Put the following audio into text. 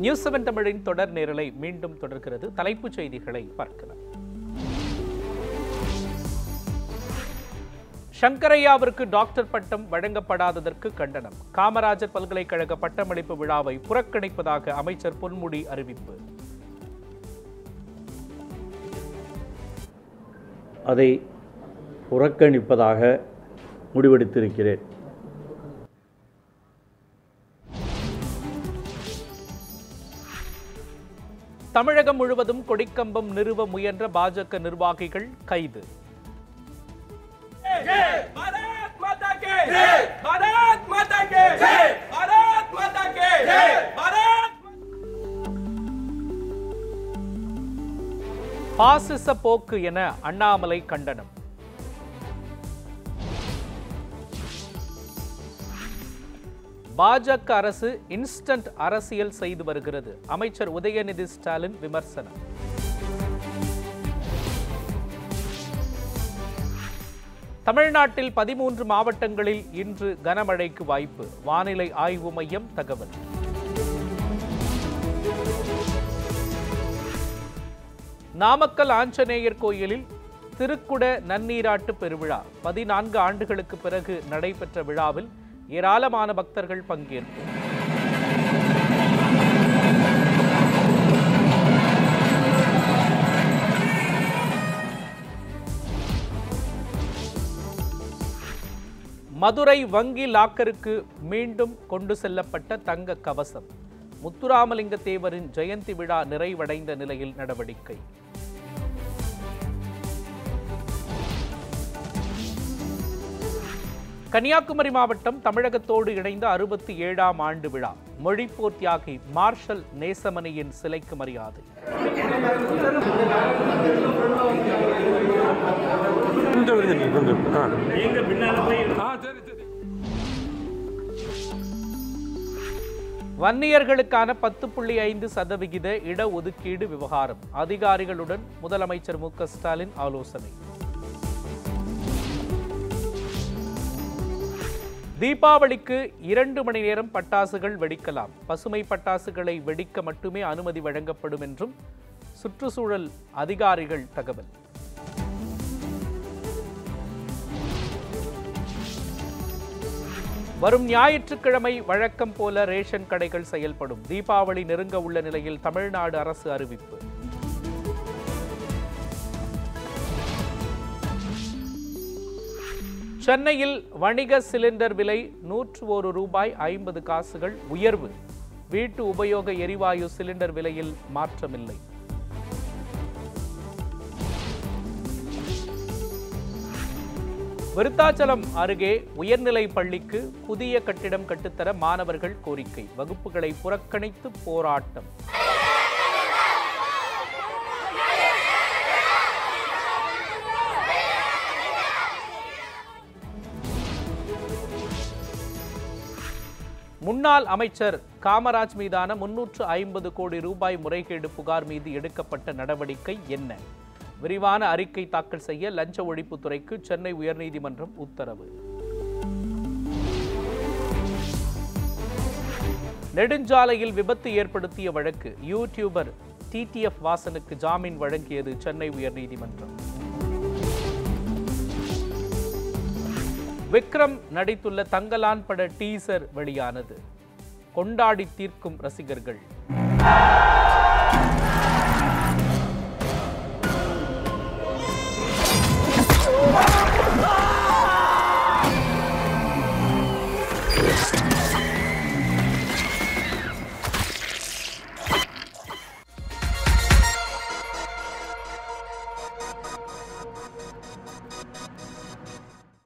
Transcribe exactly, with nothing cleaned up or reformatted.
News seven தமிழின் தொடர் நேரலை மீண்டும் தொடர்கிறது. தலைப்புச் செய்திகளை பார்க்கலாம். சங்கரையாவிற்கு டாக்டர் பட்டம் வழங்கப்படாததற்கு கண்டனம். காமராஜர் பல்கலைக்கழக பட்டமளிப்பு விழாவை புறக்கணிப்பதாக அமைச்சர் பொன்முடி அறிவிப்பு. அதை புறக்கணிப்பதாக முடிவெடுத்திருக்கிறேன். தமிழகம் முழுவதும் கொடிக்கம்பம் நிறுவ முயன்ற பாஜக நிர்வாகிகள் கைது. பாசிச போக்கு என அண்ணாமலை கண்டனம். பாஜக அரசு இன்ஸ்டன்ட் அரசியல் செய்து வருகிறது. அமைச்சர் உதயநிதி ஸ்டாலின் விமர்சனம். தமிழ்நாட்டில் பதிமூன்று மாவட்டங்களில் இன்று கனமழைக்கு வாய்ப்பு. வானிலை ஆய்வு மையம் தகவல். நாமக்கல் ஆஞ்சநேயர் கோயிலில் திருக்குட நன்னீராட்டு பெருவிழா. பதினான்கு ஆண்டுகளுக்கு பிறகு நடைபெற்ற விழாவில் ஏராளமான பக்தர்கள் பங்கேற்பு. மதுரை வங்கி லாக்கருக்கு மீண்டும் கொண்டு செல்லப்பட்ட தங்க கவசம். முத்துராமலிங்க தேவரின் ஜெயந்தி விழா நிறைவடைந்த நிலையில் நடவடிக்கை. கன்னியாகுமரி மாவட்டம் தமிழகத்தோடு இணைந்த அறுபத்தி ஏழாம் ஆண்டு விழா. மொழிப்போர் தியாகி மார்ஷல் நேசமணியின் சிலைக்கு மரியாதை. வன்னியர்களுக்கான பத்து புள்ளி ஐந்து சதவிகித இடஒதுக்கீடு விவகாரம். அதிகாரிகளுடன் முதலமைச்சர் மு க ஸ்டாலின் ஆலோசனை. தீபாவளிக்கு இரண்டு மணி நேரம் பட்டாசுகள் வெடிக்கலாம். பசுமை பட்டாசுகளை வெடிக்க மட்டுமே அனுமதி வழங்கப்படும் என்றும் சுற்றுச்சூழல் அதிகாரிகள் தகவல். வரும் ஞாயிற்றுக்கிழமை வழக்கம் போல ரேஷன் கடைகள் செயல்படும். தீபாவளி நெருங்க உள்ள நிலையில் தமிழ்நாடு அரசு அறிவிப்பு. சென்னையில் வணிக சிலிண்டர் விலை நூற்று ஒரு ரூபாய் ஐம்பது காசுகள் உயர்வு. வீட்டு உபயோக எரிவாயு சிலிண்டர் விலையில் மாற்றமில்லை. விருத்தாச்சலம் அருகே உயர்நிலை பள்ளிக்கு புதிய கட்டிடம் கட்டுத்தர மாணவர்கள் கோரிக்கை. வகுப்புகளை புறக்கணித்து போராட்டம். முன்னாள் அமைச்சர் காமராஜ் மீதான முன்னூற்று ஐம்பது கோடி ரூபாய் முறைகேடு புகார் மீது எடுக்கப்பட்ட நடவடிக்கை என்ன? விரிவான அறிக்கை தாக்கல் செய்ய லஞ்ச ஒழிப்புத்துறைக்கு சென்னை உயர்நீதிமன்றம் உத்தரவு. நெடுஞ்சாலையில் விபத்து ஏற்படுத்திய வழக்கு. யூடியூபர் டி டி எஃப் வாசனுக்கு ஜாமீன் வழங்கியது சென்னை உயர்நீதிமன்றம். விக்ரம் நடித்துள்ள தங்கலான் பட டீசர் வெளியானது. கொண்டாடி தீர்க்கும் ரசிகர்கள்.